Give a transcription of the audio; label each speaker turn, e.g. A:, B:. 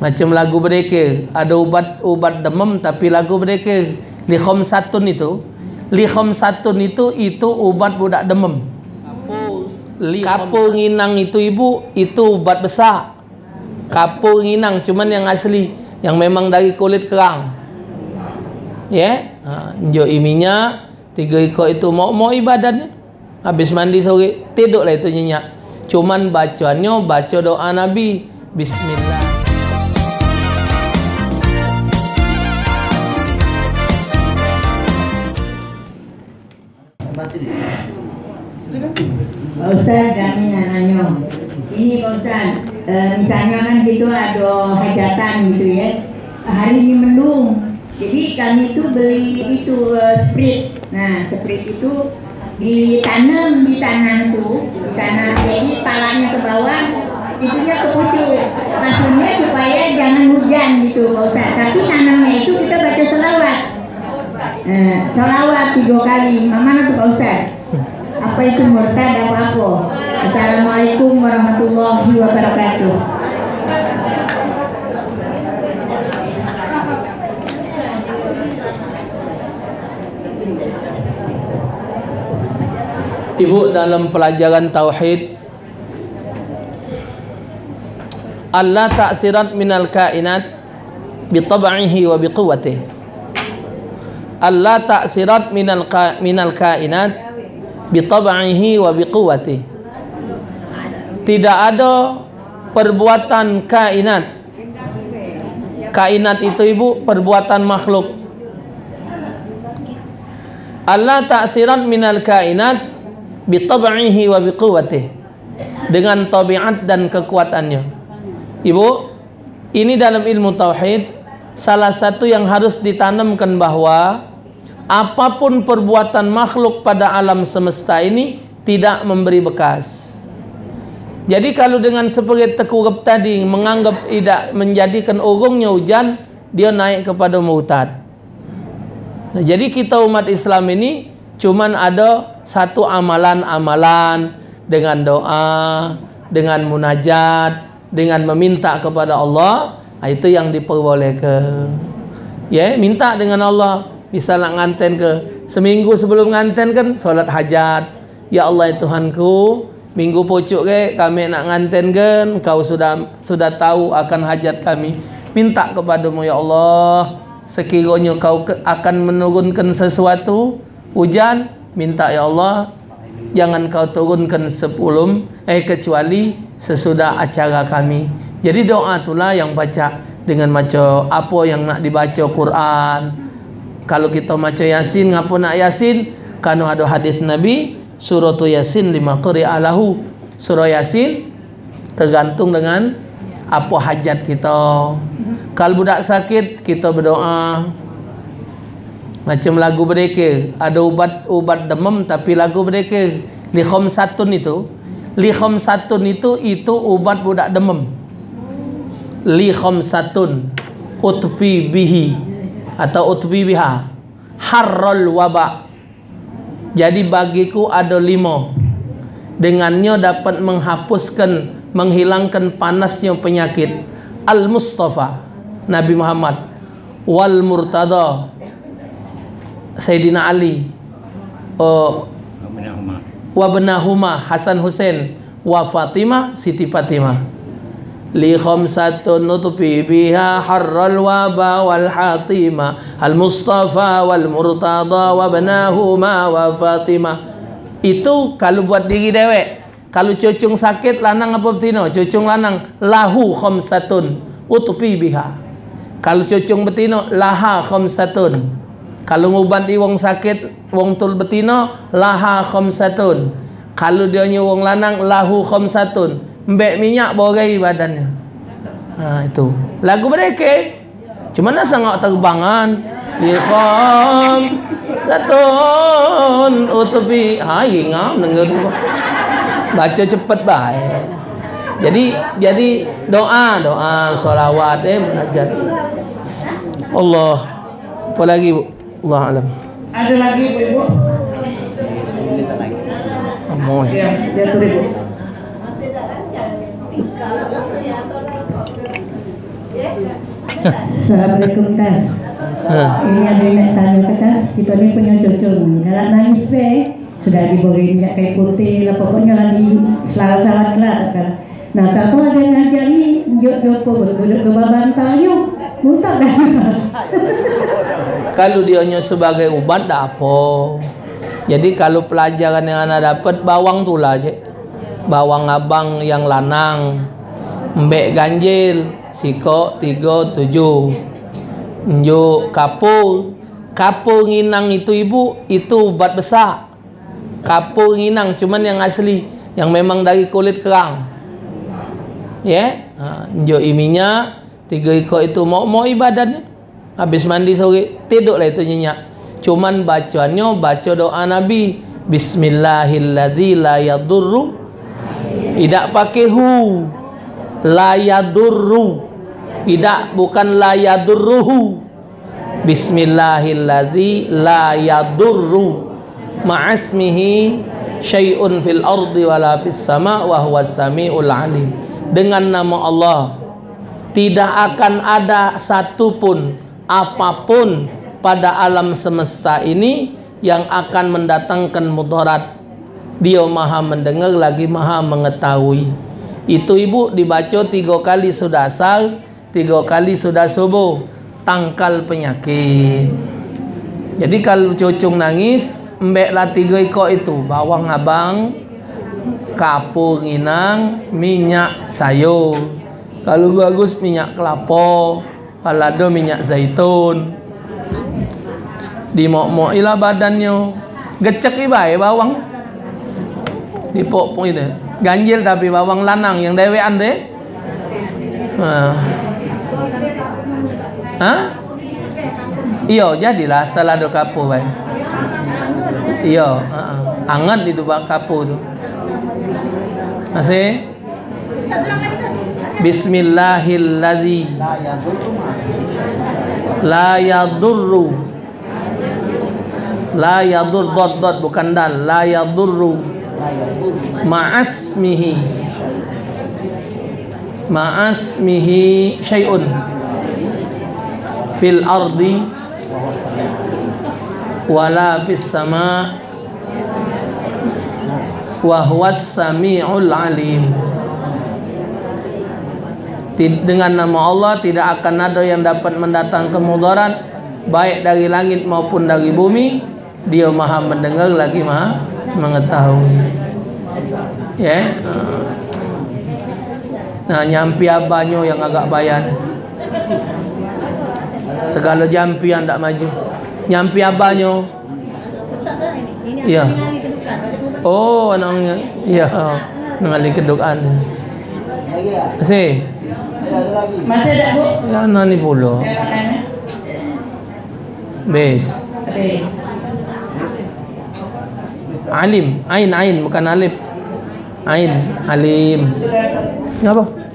A: Macam lagu mereka, ada ubat demam tapi lagu mereka li khamsatun itu ubat budak demam. Kapur nginang itu ibu, itu ubat besar. Kapur nginang cuman yang asli, yang memang dari kulit kerang. Ya, joi minyak 3 ekor itu mau ibadatnya. Habis mandi sore tidurlah itu nyenyak. Cuman bacaannya baca doa Nabi, bismillah.
B: Pak Ustaz, kami nak nanya. Ini Pak Ustaz, misalnya kan gitu ada hajatan gitu ya. Hari ini mendung. Jadi kami itu beli itu sprit. Nah, sprit itu ditanam di tanah itu, jadi palanya ke bawah, itunya ke pucuk. Maksudnya supaya jangan hujan gitu Pak Ustaz. Tapi tanamnya itu kita baca selawat. Selawat 3 kali. Mana tuh Pak Ustaz? Apa itu murtad apa? Assalamualaikum warahmatullahi wabarakatuh.
A: Ibu, dalam pelajaran tauhid, Allah ta'sirat minal kainat bi tab'ihi wa bi quwwatihi. Allah ta'sirat minal kainat bi tab'ihi wa bi quwwatihi. Tidak ada perbuatan kainat. Kainat itu ibu perbuatan makhluk. Allah ta'sirat minal kainat bi tab'ihi wa bi quwwatihi, dengan tabiat dan kekuatannya. Ibu, ini dalam ilmu tauhid salah satu yang harus ditanamkan bahwa apapun perbuatan makhluk pada alam semesta ini tidak memberi bekas. Jadi kalau dengan seperti tekurup tadi menganggap tidak menjadikan urungnya hujan, dia naik kepada murtad. Nah, jadi kita umat Islam ini cuman ada satu amalan-amalan dengan doa, dengan munajat, dengan meminta kepada Allah. Itu yang diperbolehkan. Ya, minta dengan Allah. Bisa nak nganten ke seminggu sebelum nganten kan solat hajat. Ya Allah Tuhanku, minggu pucuk ke kami nak nganten kan, kau sudah tahu akan hajat kami. Minta kepadamu ya Allah, sekiranya kau akan menurunkan sesuatu hujan, minta ya Allah jangan kau turunkan kecuali sesudah acara kami. Jadi doa itulah yang baca dengan baca apa yang nak dibaca Quran. Kalau kita baca Yasin, ngapa nak Yasin? Karena ada hadis Nabi, surah Yasin 5 qari'a lahu. Surah Yasin tergantung dengan apa hajat kita. Kalau budak sakit, kita berdoa. Macam lagu mereka, ada ubat demam tapi lagu mereka li khamsatun itu ubat budak demam. Li khamsatun utbi bihi atau utbi biha harral waba. Jadi bagiku ada 5, dengannya dapat menghapuskan, menghilangkan panasnya penyakit. Al-Mustafa Nabi Muhammad, wal Murtada Sayyidina Ali, wa benahuma Hasan Husain, wa Fatimah Siti Fatimah. Li khamsatun nutfi biha harral waba wal hatima, al Mustafa wal Murtada wa benahuma wa Fatimah. Itu kalau buat diri dewek. Kalau cucung sakit lanang apa betina? Cucung lanang lahu khamsatun utfi biha. Kalau cucung betina laha khamsatun. Kalau ngubati wong sakit, wong tul betina laha khamsatun. Kalau dia wong lanang lahu khamsatun. Mbek minyak borai badannya. Itu lagu mereka. Cuma nak sangat terbangan. Li khamsatun utbi. Ngam dengar tu. Baca cepat baik. Jadi doa solawat munajat. Allah. Apa lagi Bu? Allah alam.
B: Ada lagi Ibu? Ya, dia tuh Ibu. Assalamualaikum Tas. Ini ada yang nak tanya ke Tas. Kita ni punya cucu nak nangis sudah diberi minyak kayu putih lah, pokoknya lagi selalu-selalu lah kan. Nah, tak tahu ada yang ngajar ni duduk ke bantal yuk muntah dah.
A: Kalau dia hanya sebagai ubat dah apa. Jadi kalau pelajaran yang anda dapat bawang tu lah cik. Bawang abang yang lanang, mbek ganjil, siko 37, njuk kapur nginang itu ibu, itu ubat besar. Kapur nginang cuman yang asli, yang memang dari kulit kerang. Ya, njuk minyak 3 ekor itu mau ibadahnya. Habis mandi sore tidurlah itu nyenyak. Cuman bacaannya baca doa Nabi, Bismillahilladzi la yadurru, tidak pakai hu, la yadurru, tidak, bukan la yadurruhu. Bismillahilladzi la yadurru ma'asmihi syai'un fil ardi wala fis sama' wa huwas sami'ul alim. Dengan nama Allah tidak akan ada satupun apapun pada alam semesta ini yang akan mendatangkan mudarat. Dia maha mendengar lagi maha mengetahui. Itu ibu dibaca 3 kali sudah asar, 3 kali sudah subuh, tangkal penyakit. Jadi kalau cucung nangis, embeklah 3 ekor itu, bawang abang, kapur nginang, minyak sayur. Kalau bagus minyak kelapa, kalau ada minyak zaitun. Dimok-mokilah badannya. Gecek ibai bawang. Dipok-pok itu. Ganjil tapi bawang lanang yang dewean deh. Iya, jadilah salado kapur baik. Iya, hangat itu bak kapur tu. Masih. Bismillahilladzi la yadurru, la yadur, dot bukan dal, la yadurru ma'asmihi syai'un fil ardi wala fis sama' wa huwas sami'ul alim. Dengan nama Allah tidak akan ada yang dapat mendatangkan mudarat baik dari langit maupun dari bumi. Dia maha mendengar lagi maha mengetahui. Ya. Nah, nyampi abanyo yang agak bayan. Segala jampi yang tak maju. Nyampi abanyo. Iya. Oh, anaknya. Iya. Mengalih kedukaan. Masih.
B: Masih ada bu?
A: Ya, nani pula. Bes. Alim, ain bukan alif. Ain, alim. Apa?